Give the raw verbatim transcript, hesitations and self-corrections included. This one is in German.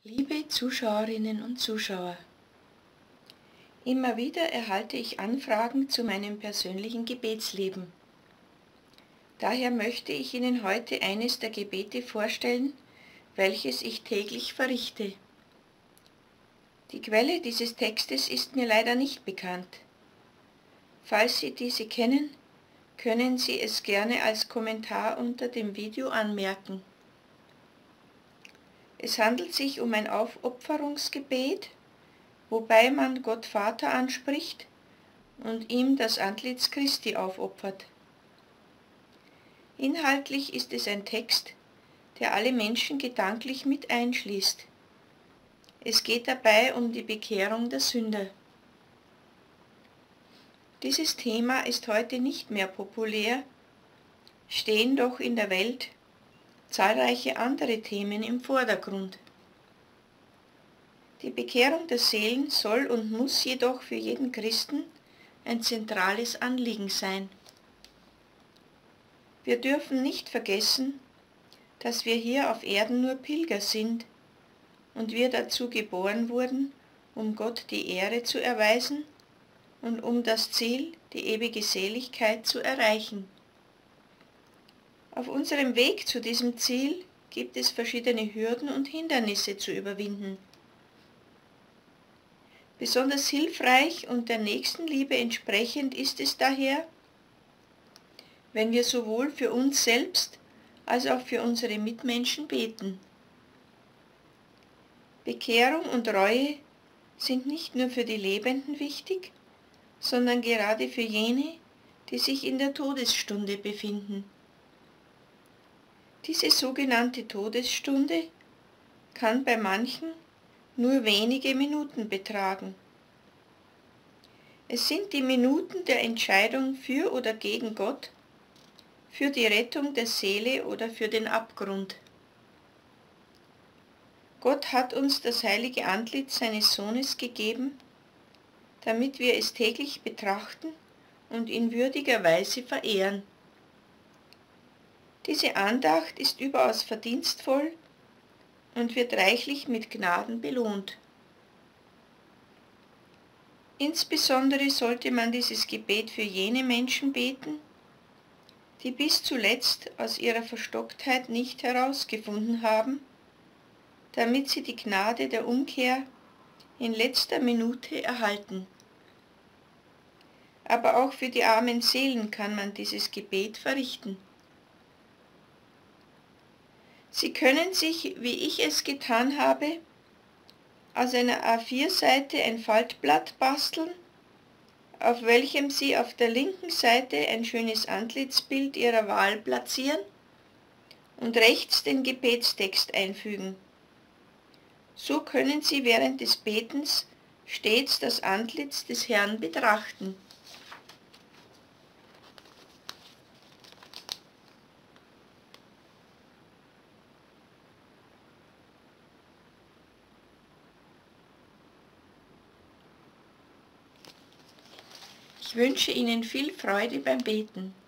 Liebe Zuschauerinnen und Zuschauer, immer wieder erhalte ich Anfragen zu meinem persönlichen Gebetsleben. Daher möchte ich Ihnen heute eines der Gebete vorstellen, welches ich täglich verrichte. Die Quelle dieses Textes ist mir leider nicht bekannt. Falls Sie diese kennen, können Sie es gerne als Kommentar unter dem Video anmerken. Es handelt sich um ein Aufopferungsgebet, wobei man Gott Vater anspricht und ihm das Antlitz Christi aufopfert. Inhaltlich ist es ein Text, der alle Menschen gedanklich mit einschließt. Es geht dabei um die Bekehrung der Sünder. Dieses Thema ist heute nicht mehr populär, stehen doch in der Welt zahlreiche andere Themen im Vordergrund. Die Bekehrung der Seelen soll und muss jedoch für jeden Christen ein zentrales Anliegen sein. Wir dürfen nicht vergessen, dass wir hier auf Erden nur Pilger sind und wir dazu geboren wurden, um Gott die Ehre zu erweisen und um das Ziel, die ewige Seligkeit, zu erreichen. Auf unserem Weg zu diesem Ziel gibt es verschiedene Hürden und Hindernisse zu überwinden. Besonders hilfreich und der Nächstenliebe entsprechend ist es daher, wenn wir sowohl für uns selbst als auch für unsere Mitmenschen beten. Bekehrung und Reue sind nicht nur für die Lebenden wichtig, sondern gerade für jene, die sich in der Todesstunde befinden. Diese sogenannte Todesstunde kann bei manchen nur wenige Minuten betragen. Es sind die Minuten der Entscheidung für oder gegen Gott, für die Rettung der Seele oder für den Abgrund. Gott hat uns das heilige Antlitz seines Sohnes gegeben, damit wir es täglich betrachten und in würdiger Weise verehren. Diese Andacht ist überaus verdienstvoll und wird reichlich mit Gnaden belohnt. Insbesondere sollte man dieses Gebet für jene Menschen beten, die bis zuletzt aus ihrer Verstocktheit nicht herausgefunden haben, damit sie die Gnade der Umkehr in letzter Minute erhalten. Aber auch für die armen Seelen kann man dieses Gebet verrichten. Sie können sich, wie ich es getan habe, aus einer A vier Seite ein Faltblatt basteln, auf welchem Sie auf der linken Seite ein schönes Antlitzbild Ihrer Wahl platzieren und rechts den Gebetstext einfügen. So können Sie während des Betens stets das Antlitz des Herrn betrachten. Ich wünsche Ihnen viel Freude beim Beten.